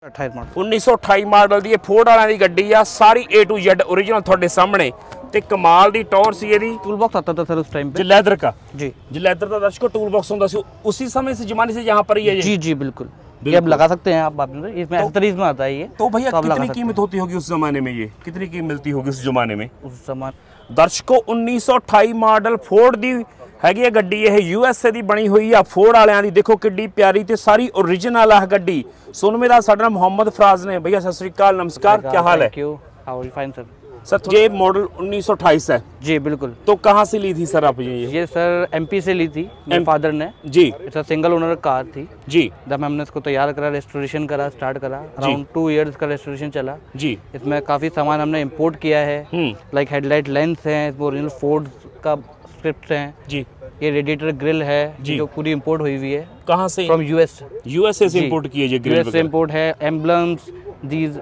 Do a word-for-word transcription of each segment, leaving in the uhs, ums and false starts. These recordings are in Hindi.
उन्नीस सौ अठाई मॉडल दी फोर्ड वालियां दी गड्डी आ, सारी ए टू जेड ओरिजिनल थोड़े सामने ते कमाल दी टॉर सी एदी। टूल बॉक्स आता था सर उस टाइम पे, जी लेदर का, जी जी लेदर का दर्शकों टूल बॉक्स होता सी, उसी समय से जमाने से यहाँ पर ही है जी जी बिल्कुल, ये आप लगा सकते हैं आप बाप रे, इसमें एक्सेसरीज में आता है ये। तो भैया कितनी कीमत होती होगी उस जमाने में, ये कितनी कीमत मिलती होगी उस जमाने में? उस जमाने दर्शकों उन्नीस सौ अठाई मॉडल फोर्ड दी हैगी गड्डी, ये यूएसए दी बनी हुई है फोर्ड वालियां दी। देखो किड्डी प्यारी ते सारी ओरिजिनल है गड्डी। सोनमे दा साडा मोहम्मद फराज ने। भैया सत श्री अकाल, नमस्कार, क्या हाल है? Fine sir. सर ये मॉडल उन्नीस सौ अट्ठाईस है जी बिल्कुल। तो कहाँ से ली थी सर आप ये? ये सर एमपी से ली थी मेरे फादर ने जी। सर सिंगल ओनर कार थी जी। जब हमने इसको तैयार करा, रेस्टोरेशन करा, स्टार्ट करा, अराउंड टू इयर्स का रेस्टोरेशन चला जी। इसमें काफ़ी सामान हमने इंपोर्ट किया है, लाइक हेडलाइट लेंस है, ओरिजिनल फोर्ड का स्क्रिप्ट है जी। ये रेडिएटर ग्रिल है जी, जो पूरी इंपोर्ट हुई हुई है। कहाँ से? From US. यूएसए से इंपोर्ट किए ये ग्रिल से इंपोर्ट है, एम्बलम्स, दीज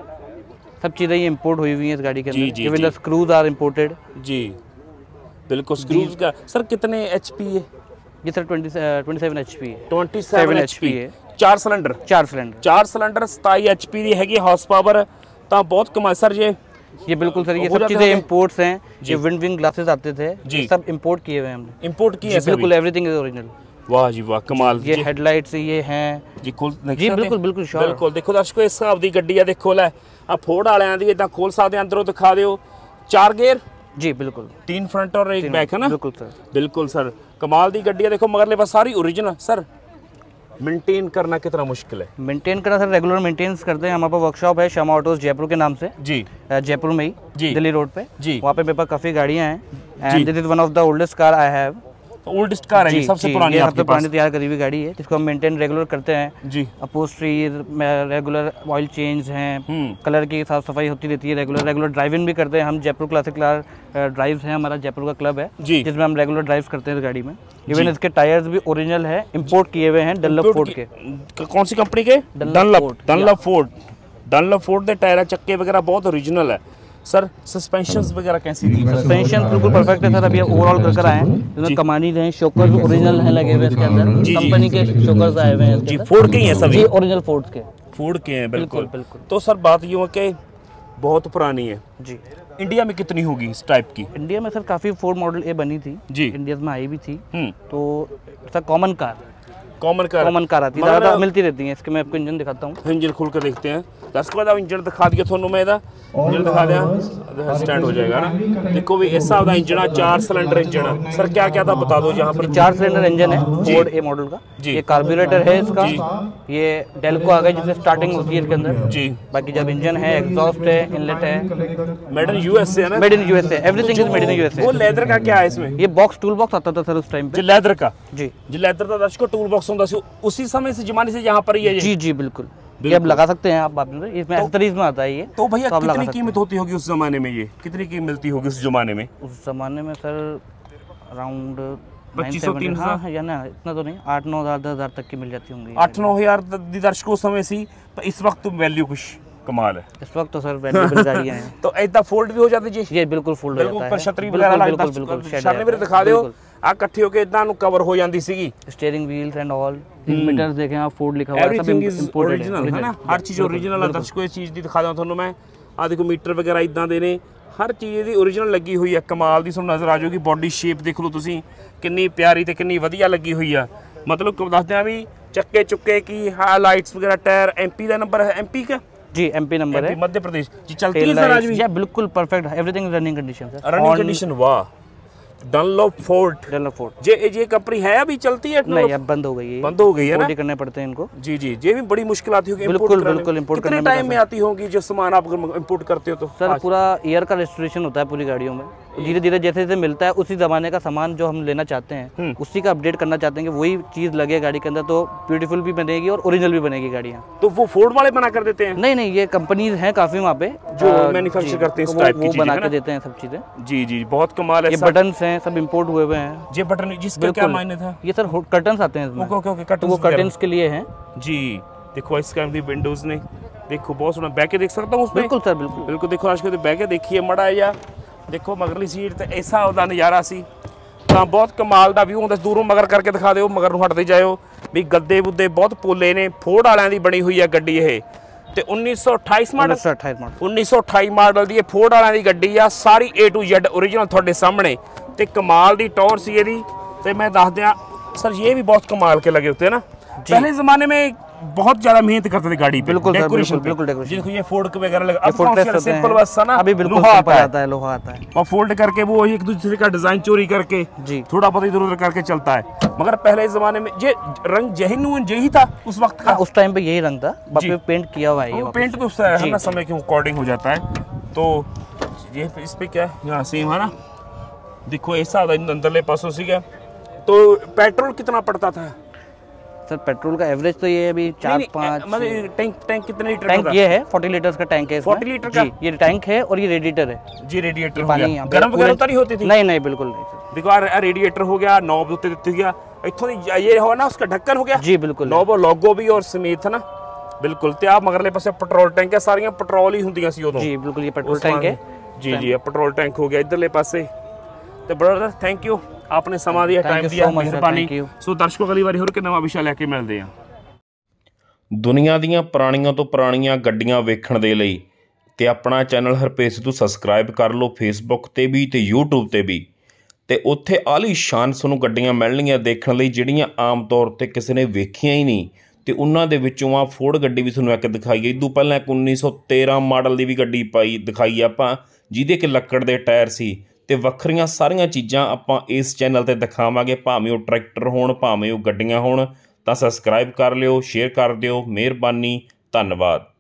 सब चीज़ें ये इंपोर्ट हुई हुई हैं इस गाड़ी के अंदर। Even the screws are imported जी बिल्कुल। स्क्रूज का सर कितने एचपी है ये? Sir twenty twenty seven HP है। ट्वेंटी सेवन एचपी है, चार सिलेंडर चार सिलेंडर चार सिलेंडर सताई एचपी दी हैगी हॉर्स पावर। तो बहुत कमाल सर ये ये बिल्कुल सर, ये सब चीज़ें इंपोर्ट्स हैं। ये विंड विंग ग्लासेस आते थे जी, सब इंपोर्ट किए हुए हैं हमने। इंपोर्ट किए हैं बिल्कुल, एवरीथिंग इज ओरिजिनल। वाह जी वाह, कमाल। ये हेडलाइट्स ये हैं जी, खोल जी बिल्कुल बिल्कुल श्योर बिल्कुल। देखो दर्शकों इस हिसाब दी गड्डी है, देखो लै आ फोर्ड वालियां दी इदां खोल सकदे, अंदरों दिखा दिओ। चार गेयर जी बिल्कुल, तीन फ्रंट और एक बैक है ना? बिल्कुल सर बिल्कुल सर कमाल दी गड्डी है। देखो मगरले पास सारी ओरिजिनल। सर मेंटेन करना कितना मुश्किल है? मेंटेन करना सर रेगुलर मेंटेनेंस करते हैं। हमारे पास वर्कशॉप है शर्मा ऑटोज जयपुर के नाम से जी, जयपुर में ही जी, दिल्ली रोड पे जी। वहाँ पे मेरे पास काफ़ी गाड़ियाँ हैं and this is one of the oldest car I have. Oldest car है ये, सबसे पुरानी आपके सबसे पुरानी तैयार करी हुई गाड़ी है, जिसको हम मेंटेन रेगुलर करते हैं जी। अपोस्ट्री रेगुलर, ऑयल चेंज हैं, कलर की साफ सफाई होती रहती है रेगुलर। रेगुलर ड्राइविंग भी करते हैं हम। जयपुर क्लासिक कार ड्राइव्स है हमारा, जयपुर का क्लब है जिसमें हम रेगुलर ड्राइव करते हैं इस गाड़ी में। इवन इसके टायर्स भी ओरिजिनल है, इंपोर्ट किए हुए हैं डनलप फोर्ड के। कौन सी कंपनी के? Dunlop Dunlop Ford Dunlop Ford के टायर, चक्के वगैरह बहुत ओरिजिनल है। सर सस्पेंशंस वगैरह कैसी थी? सस्पेंशन बिल्कुल परफेक्ट है सर। अभी ओवरऑल कर कर आए हैं, इसमें कमानी हैं, शॉकर्स ओरिजिनल हैं लगे हुए इसके अंदर, कंपनी के शॉकर्स आए हुए हैं जी। फोर्ड के ही हैं सभी? जी ओरिजिनल फोर्ड के फोर्ड के हैं बिल्कुल बिल्कुल। तो सर बात यूँ है कि बहुत पुरानी है जी। इंडिया में कितनी होगी इस टाइप की? इंडिया में सर काफ़ी फोर्ड मॉडल ए बनी थी जी, इंडिया में आई भी थी। तो sir common car common car common car आती है, ज़्यादा मिलती रहती है। इसके मैं आपको इंजन दिखाता हूँ, इंजन खोल कर देखते हैं। दस बाद इंजन दिखा दिया थोनों मैं इहदा इंजन दिखा दिया, स्टैंड हो जाएगा ना। देखो भी इस हिसाब का इंजन है, चार सिलेंडर इंजन है। सर क्या क्या था बता दो यहाँ पर? चार सिलेंडर इंजन है फोर्ड ए मॉडल का जी। ये कार्बोरेटर है इसका, ये डेल्को आ गया जिससे स्टार्टिंग होती है इसके अंदर जी। बाकी जब इंजन है, एग्जॉस्ट है, इनलेट है, मेड इन यूएसए है ना? Made in USA, everything is made in USA. वो लेदर का क्या है इसमें? ये बॉक्स टूल बॉक्स आता था सर उस टाइम पे, लेदर का जी जी। लेदर का दर्शकों टूल बॉक्स होता सी, उसी समय से जमाने से यहाँ पर ही है जी जी बिल्कुल। ये आप लगा सकते हैं आप बाप रे, इसमें एक्सेसरीज में आता है ये। तो भैया कितनी कीमत होती होगी उस जमाने में, ये कितनी कीमत मिलती होगी उस जमाने में? उस जमाने में सर अराउंड पच्चीस सौ तीन हाँ या ना इतना तो नहीं, आठ नौ हज़ार दस हज़ार तक की मिल जाती होंगी। आठ नौ हज़ार दर्शकों समय सी, पर इस वक्त तो वैल्यू कुछ कमाल है इस वक्त तो सर वैल्यूएबल गाड़ियां हैं। तो ऐसा फोल्ड भी हो जाती जी? ये बिल्कुल फोल्ड हो जाता है, ऊपर छतरी वगैरह बिल्कुल बिल्कुल सामने मेरे दिखा दियो आ इकट्ठी होके इतना नु कवर हो जाती सीगी। Steering wheels and all meters देखें आप, फोर्ड लिखा हुआ है, सब इंपोर्टेड है ना, हर चीज ओरिजिनल है। दर्शकों इस चीज दी दिखा दा ਤੁਹਾਨੂੰ मैं। आ देखो मीटर वगैरह इदां दे ने, हर चीज़ दी ओरिजिनल लगी हुई है। कमाल दी ਤੁਹਾਨੂੰ नज़र आ जाएगी। बॉडी शेप देख लो तुसीं कितनी प्यारी ते कितनी वधिया लगी हुई है। मतलब दसदे आ भी चक्के चुक्के की हाईलाइट्स वगैरह, टायर एमपी का नंबर है, एमपी का जी, एमपी नंबर है, मध्य प्रदेश जी। चलती है सर आज भी? या बिल्कुल perfect, everything running condition sir, running condition. वाह, डनलप फोर्ड डनलप फोर्ड ये ये कंपनी है अभी चलती है? नहीं अब बंद हो गई है, बंद हो गई है ना, करने पड़ते हैं इनको जी जी। ये भी बड़ी मुश्किल आती होगी बिल्कुल बिल्कुल इंपोर्ट करने में। टाइम में आती होगी जो सामान आप इंपोर्ट करते हो? तो सर पूरा ईयर का रजिस्ट्रेशन होता है पूरी गाड़ियों में, धीरे धीरे जैसे जैसे मिलता है उसी जमाने का सामान जो हम लेना चाहते हैं उसी का अपडेट करना चाहते हैं कि वही चीज़ लगे गाड़ी के अंदर, तो ब्यूटीफुल भी बनेगी और ओरिजिनल भी बनेगी गाड़ियाँ। तो वो फोर्ड वाले बना कर देते हैं? नहीं नहीं, ये कंपनीज हैं काफ़ी वहाँ पे जो मैन्युफैक्चर करते हैं, इस टाइप की चीजें बना के देते हैं सब चीज़ें जी जी। बहुत कमाल है। ये बटन्स हैं सब इंपोर्ट हुए हुए हैं। ये बटन जिसका क्या मायने था? ये सर कर्टन्स आते हैं इसमें, ओके ओके, कर्टन्स, वो कर्टन्स के लिए हैं जी। देखो इस काम दी विंडोज ने, देखो बहुत सोना बैके देख सकता हूँ उसमें? बिल्कुल सर बिल्कुल बिल्कुल। देखो आज के बैके देखिए मड़ा या देखो मगरली सीट ते ऐसा ਉਹਦਾ नज़ारा सी। ਤਾਂ बहुत कमाल ਦਾ व्यू ਹੁੰਦਾ। दूरों मगर करके दिखा ਦਿਓ, मगर ਨੂੰ ਹਟਦੇ ਜਾਇਓ भी गद्दे बुद्दे बहुत पोले ने। फोर्ड वालियां दी बनी हुई है गड्डी। ਇਹ ਤੇ उन्नीस सौ अट्ठाईस ਮਾਡਲ उन्नीस सौ अट्ठाईस ਮਾਡਲ उन्नीस सौ अट्ठाईस ਮਾਡਲ ਦੀ ਇਹ ਫੋਰਡ ਵਾਲਿਆਂ ਦੀ ਗੱਡੀ ਆ ਸਾਰੀ A to Z ओरिजिनल ਤੁਹਾਡੇ ਸਾਹਮਣੇ ਤੇ ਕਮਾਲ ਦੀ ਟੌਰ ਸੀ ਇਹਦੀ ਤੇ ਮੈਂ ਦੱਸ ਦਿਆਂ सर ये भी बहुत कमाल के लगे होते हैं ना पहले जमाने में बहुत ज्यादा मेहनत करते थे गाड़ी पे बिल्कुल डेकोरेशन बिल्कुल डेकोरेशन देखो ये फोल्ड वगैरह लगा अब कौन सा सिंपल बस है ना अभी बिल्कुल सिंपल आता है लोहा आता है और फोल्ड करके वो एक दूसरे का डिजाइन चोरी करके जी थोड़ा बहुत इधर उधर करके चलता है मगर पहले जमाने में ये रंग जेन्युइन यही था उस वक्त का उस टाइम पे यही रंग था बाकी पेंट किया हुआ है ये पेंट तो है ना समय के अकॉर्डिंग हो जाता है तो ये इस पे क्या है यहाँ सेम है ना देखो ऐसा अंदरले पासों से क्या तो पेट्रोल कितना पड़ता था सर पेट्रोल का एवरेज तो ये अभी चार पाँच मतलब टैंक टैंक कितने लीटर टैंक ये है चालीस लीटर्स का टैंक है चालीस लीटर का ये टैंक है और ये रेडिएटर है जी रेडिएटर हो गया गर्म वगैरह तो नहीं होती थी नहीं नहीं बिल्कुल नहीं देखो यार रेडिएटर हो गया नॉब उत्ते दित्ती गया इत्थों ये हो ना उसका ढक्कन हो गया जी बिल्कुल नॉब लोगो भी और समेत ना बिल्कुल ते आप मगरले पासे पेट्रोल टैंक है सारियां पेट्रोल ही हुंदियां सी उदों जी बिल्कुल ये पेट्रोल टैंक है जी जी पेट्रोल टैंक हो गया इधरले पासे ਤੇ ਬ੍ਰਦਰ ਥੈਂਕ ਯੂ ਆਪਨੇ ਸਮਾਂ ਦਿਆ ਟਾਈਮ ਦਿਆ ਮਿਹਰਬਾਨੀ ਸੋ ਦਰਸ਼ਕੋ ਅਗਲੀ ਵਾਰੀ ਹੋਰ ਕਿ ਨਵਾਂ ਵਿਸ਼ਾ ਲੈ ਕੇ ਮਿਲਦੇ ਆ ਦੁਨੀਆ ਦੀਆਂ ਪੁਰਾਣੀਆਂ ਤੋਂ ਪੁਰਾਣੀਆਂ ਗੱਡੀਆਂ ਵੇਖਣ ਦੇ ਲਈ ਤੇ ਆਪਣਾ ਚੈਨਲ ਹਰਪੇਸ਼ ਸਿੱਧੂ ਸਬਸਕ੍ਰਾਈਬ ਕਰ ਲਓ ਫੇਸਬੁੱਕ ਤੇ ਵੀ ਤੇ YouTube ਤੇ ਵੀ ਤੇ ਉੱਥੇ ਆਲੀਸ਼ਾਨ ਤੁਹਾਨੂੰ ਗੱਡੀਆਂ ਮਿਲਣਗੀਆਂ ਦੇਖਣ ਲਈ ਜਿਹੜੀਆਂ ਆਮ ਤੌਰ ਤੇ ਕਿਸੇ ਨੇ ਵੇਖੀਆਂ ਹੀ ਨਹੀਂ ਤੇ ਉਹਨਾਂ ਦੇ ਵਿੱਚੋਂ ਆ ਫੋਰਡ ਗੱਡੀ ਵੀ ਤੁਹਾਨੂੰ ਇੱਕ ਦਿਖਾਈ ਇਦੋਂ ਪਹਿਲਾਂ ਇੱਕ उन्नीस सौ तेरह ਮਾਡਲ ਦੀ ਵੀ ਗੱਡੀ ਪਾਈ ਦਿਖਾਈ ਆਪਾਂ ਜਿਹਦੇ ਕਿ ਲੱਕੜ ਦੇ ਟਾਇਰ ਸੀ ਤੇ ਵੱਖਰੀਆਂ ਸਾਰੀਆਂ ਚੀਜ਼ਾਂ ਆਪਾਂ ਇਸ ਚੈਨਲ ਤੇ ਦਿਖਾਵਾਂਗੇ ਭਾਵੇਂ ਉਹ ਟਰੈਕਟਰ ਹੋਣ ਭਾਵੇਂ ਉਹ ਗੱਡੀਆਂ ਹੋਣ ਤਾਂ ਸਬਸਕ੍ਰਾਈਬ ਕਰ ਲਿਓ ਸ਼ੇਅਰ ਕਰ ਦਿਓ ਮਿਹਰਬਾਨੀ ਧੰਨਵਾਦ।